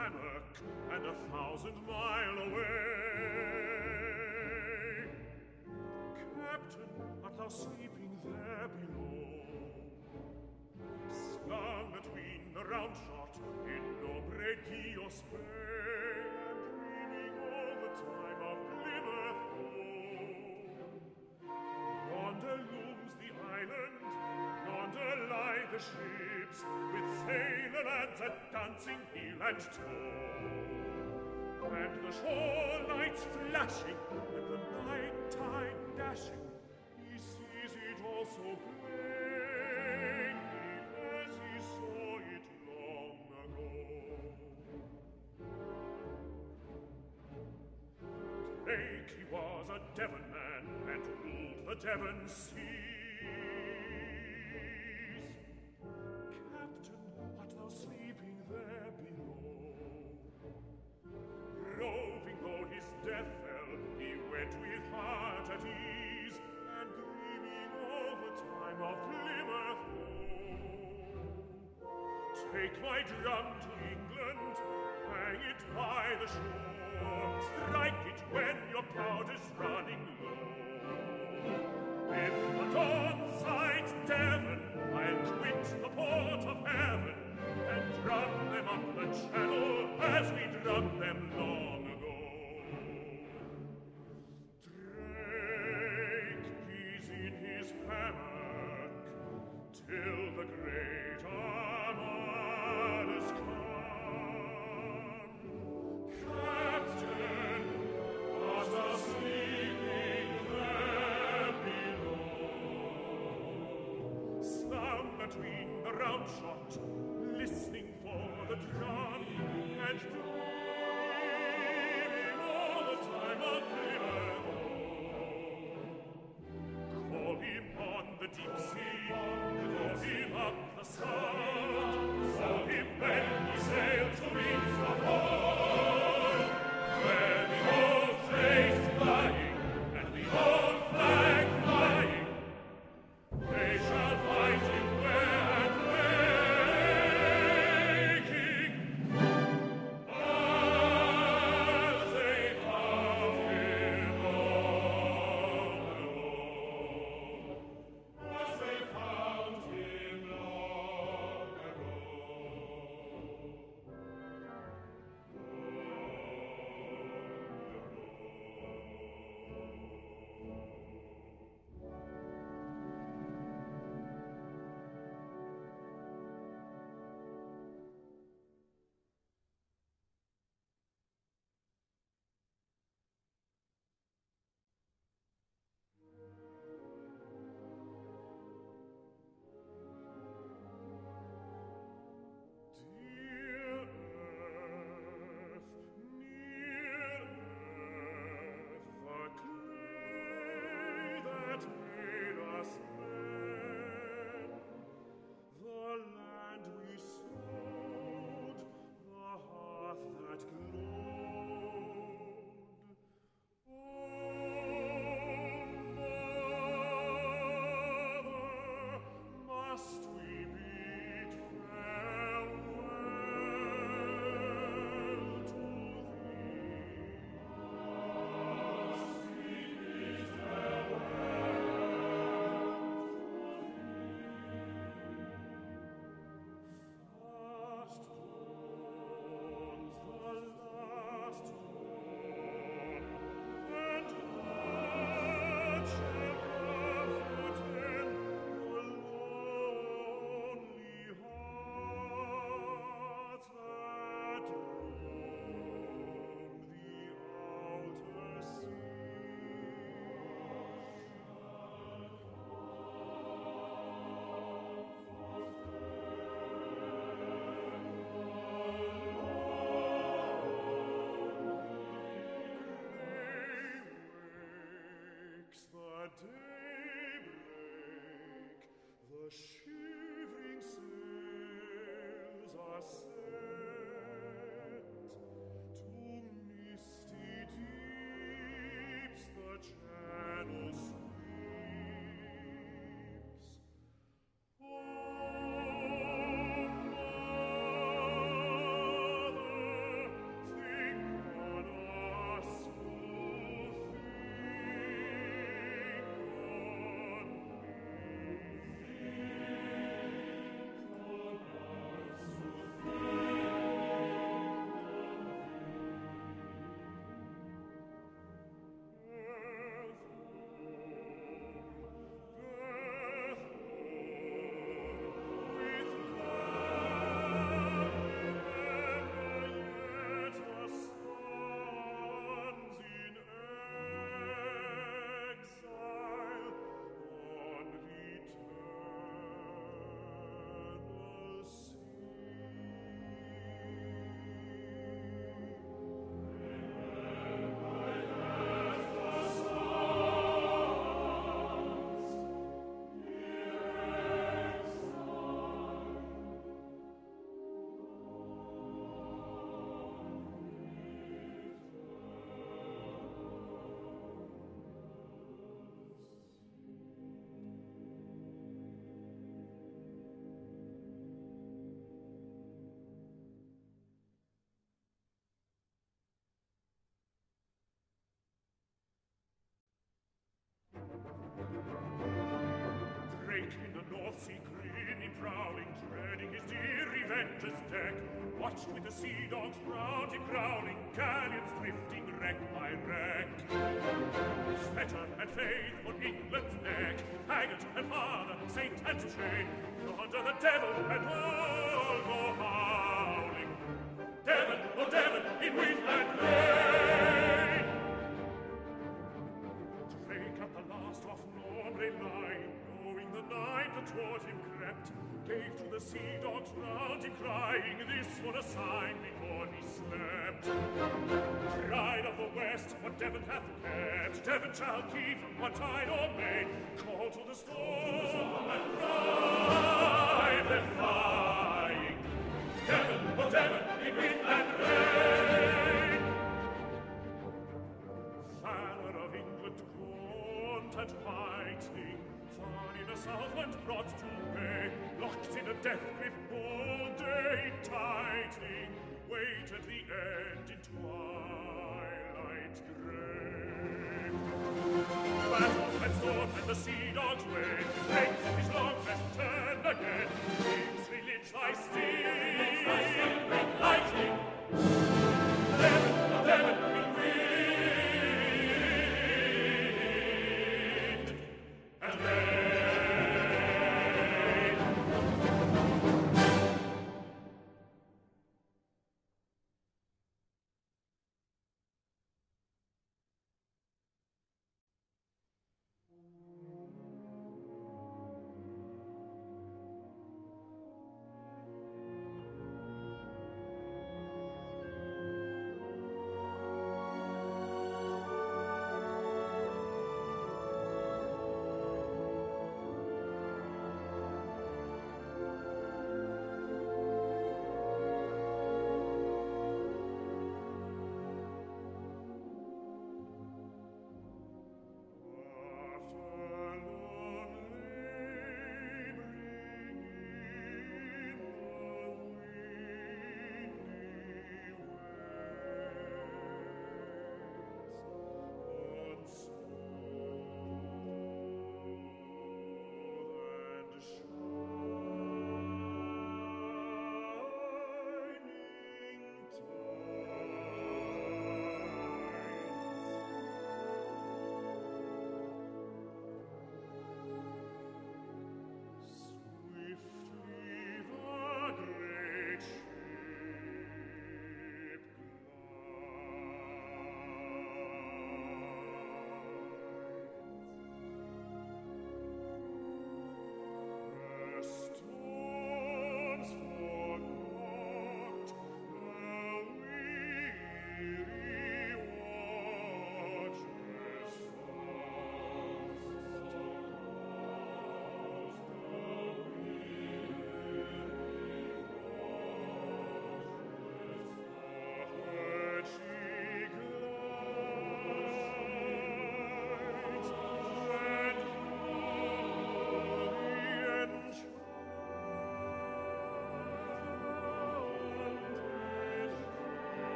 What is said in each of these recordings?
hammock and 1,000 mile away. Captain, art thou sleeping there below? Slung between the round shot in Nombre Dios Bay, and dreaming all the time of Plymouth home. Yonder looms the island, yonder lie the ships, with sailor lads at dancing heel and toe. And the shore lights flashing, and the night tide dashing, he sees it all so plainly as he saw it long ago. Drake, he was a Devon man, and ruled the Devon seas. Captain, art thou sleeping there below? Roving though his death fell, he went with heart at ease, and dreaming all the time of Plymouth home. Take my drum to England, hang it by the shore, strike it when your powder's running low. If the dawn sights Devon, I'll quit the port of heaven, and drum them up the channel as we drummed them long ago. Drake, he's in his hammock till the great Armada's come. Captain, art thou sleeping there below? Slum between the round shot, listening for the drum, and dreaming all the time of Plymouth home. Call him on the deep sea, call him up the Sound, call him when we sail to meet the foe, where the old flame's flying and the old flag flying. They shall find him where and waking, as they found him long ago. As they found him long ago. Dear earth, near earth, the clay that made us men, the land we sowed, the hearth that glowed. Oh, mother, must we bid farewell to thee? Must we bid farewell to thee? Fast dawns the last dawn, and what shall comfort then the lonely hearts that roam the outer wakes the daybreak, the shivering sails are set, to misty deeps the channel sweeps. Oh, mother, of sea grinning, prowling, dreading his dear revenge's deck, watched with the sea dogs round him growling, galleons drifting wreck by wreck. Fetter and faith on England's neck, faggot and father, saint and chain, under the devil and all go howling. Devon, oh Devon, in wind and rain! Drake at the last of Norbury line, knowing the night that toward him crept, gave to the sea dogs round him crying, this for a sign before he slept. Pride of the West, what Devon hath kept, Devon shall keep, what tide or main, call to the storm and drive them flying. Devon, oh Devon, in wind and rain! Valor of England gaunt and fighting, far in the Southland brought to bay, locked in a death grip all day tighting, waited the end in twilight grey. Battle and storm and the sea dogs wave, Drake from his long rest turned again, Kingsley lit thy steel, with lightning. Devon, oh Devon, in wind and rain.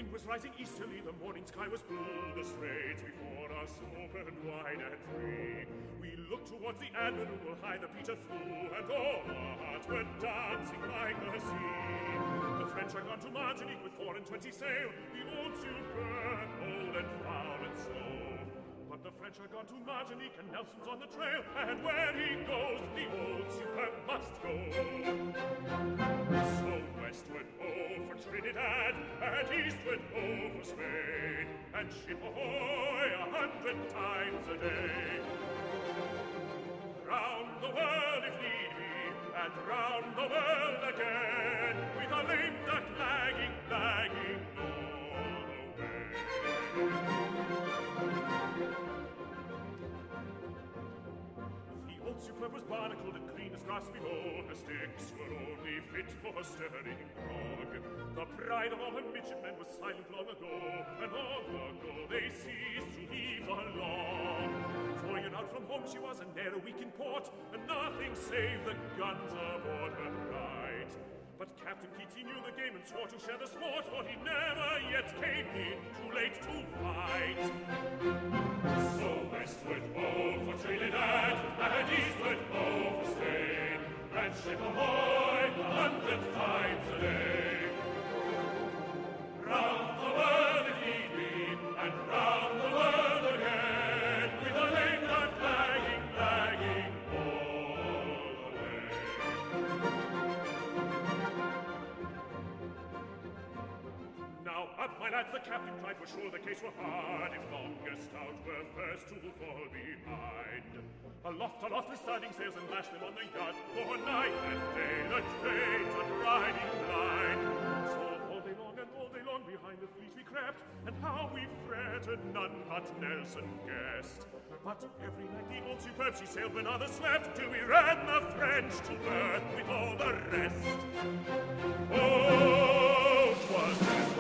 wind was rising easterly, the morning sky was blue, the straits before us opened wide and free. We looked towards the Admiral, high the Peter flew, and all our hearts were dancing like the sea. The French are gone to Martinique with 4 and 20 sail, the old superb, old and foul and slow. But the French are gone to Martinique, and Nelson's on the trail, and where he goes, the old superb must go. So westward, oh, for Trinidad, and eastward, oh, for Spain, and ship ahoy 100 times a day. Round the world if need be, and round the world again, with a lame duck lagging all the way. The old superb was barnacled and green as grass below. Her sticks were only fit for stirring grog. The pride of all her midshipmen was silent long ago, and long ago they ceased to heave the law. Voying out from home she was, and ne'er a week in port, and nothing save the guns aboard her right. But Captain Keats, he knew the game and swore to share the sport, for he never yet came in too late to fight. So westward, oh, for Trinidad, and eastward, oh, for Spain, and ship ahoy 100 times a day. Round the world if need be, and round the world again, with a lame duck lagging all the way. Now up, my lads, the captain cried, was sure the case were hard, if longest out were first to fall behind. Aloft, the studding sails, and lashed them on the yard, for night and day the trades are riding blind. So all day long behind the fleet we crept, and how we fretted none but Nelson guessed. But every night the old superb she sailed when others slept, till we ran the French to earth with all the rest. Oh, 'twas